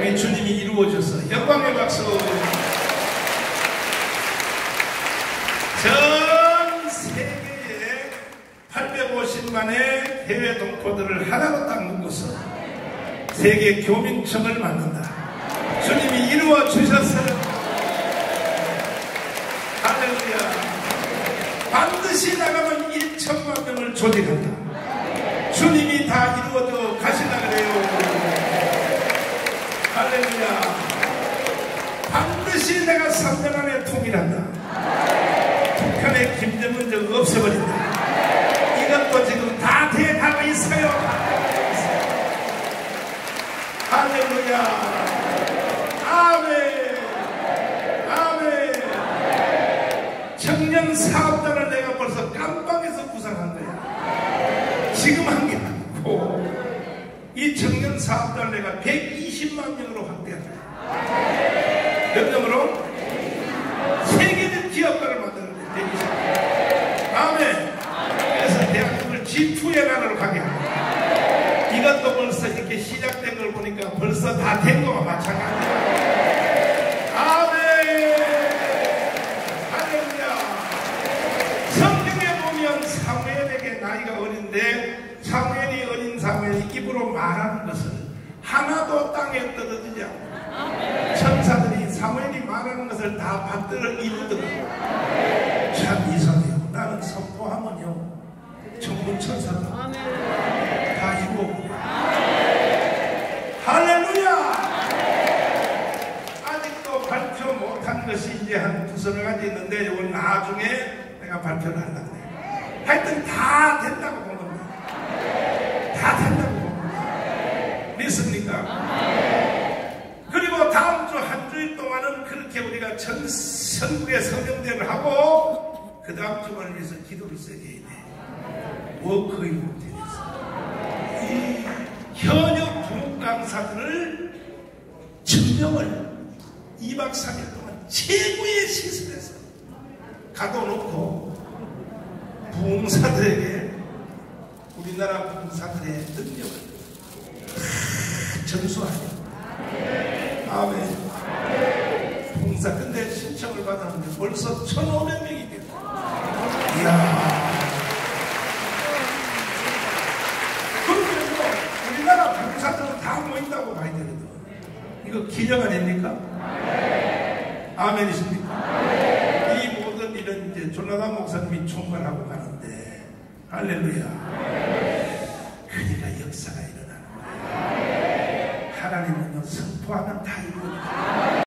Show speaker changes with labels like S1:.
S1: 우리 주님이 이루어져서 영광의 박수. 전 세계에 850만의 해외 동포들을 하나로 딱 묶어서 세계 교민청을 만든다. 주님이 이루어 주셨어요. 할렐루야. 반드시 나가면 1천만 명을 조직한다. 주님이 다 이루어져 가시나 그래요. 할렐루야. 반드시 내가 3년 안에 통일한다. 북한의 김정은 없애버린다. 이것도 지금 다 돼가고 있어요. 할렐루야. 아멘. 아멘. 청년 사업단을 내가 벌써 깜빵에서 구상한 거야. 지금 한 게 아니고 이 청년 사업단을 내가 120만 명으로 확대한다. 몇 명으로? 세계적 기업가를 만드는 거야. 120만. 아멘. 그래서 대한민국을 G2의 나라로 가게 합니다. 이것도 벌써 이렇게 시작된 걸 보니까 벌써 다 된 거와 마찬가지야. 아멘. 할렐루야. 성경에 보면 사무엘에게 나이가 어린데 사무엘이 어린 사무엘이 입으로 말하는 것을 하나도 땅에 떨어지지 않고 천사들이 사무엘이 말하는 것을 다 받들어 이루더라고요. 참 이상해요. 나는 선포하면요 전부 천사들 다 이루어버려요. 할렐루야. 아직도 발표 못한 것이 이제 한 두서너 가지 있는데 이건 나중에 내가 발표를 하려고 해요. 하여튼 다 된다고 보는 거예요. 다 된다고 보는 거예요. 믿습니까? 그리고 다음 주 한 주일 동안은 그렇게 우리가 전국에 성경대회를 하고 그 다음 주만을 위해서 기도를 세게 해야 돼. 워크인 못해서 이 현역 부목 강사들을 증명을 2박 3일 동안 최고의 시설에서 가둬놓고 부흥사들에게 우리나라 부흥사들의 능력을 전수하려. 아멘. 부흥사 근데 신청을 받았는데 벌써 1,500명이 됐다. 이야. 그러면서 우리나라 부흥사들은 다 모인다고 봐야 되거든. 이거 기적 아닙니까? 아멘이십니까? 이 모든 일은 이제 조나단 목사님이 총괄하고 가는데 할렐루야. 그러니까 역사가 일어나는 거예요. 하나님은 선포하면 다 이루어져요.